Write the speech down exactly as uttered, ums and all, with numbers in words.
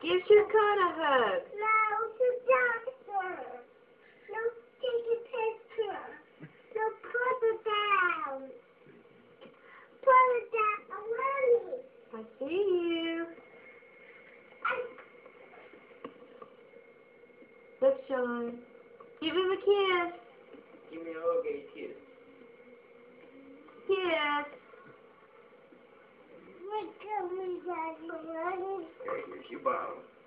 Give Sean a hug. No, to doctor. No, take a picture. No, put it down. Put it down already. I see you. Look, Sean. Give him a kiss. Give me a hug and a kiss. Kiss. Look at me, Daddy. Okay, here's your bottle.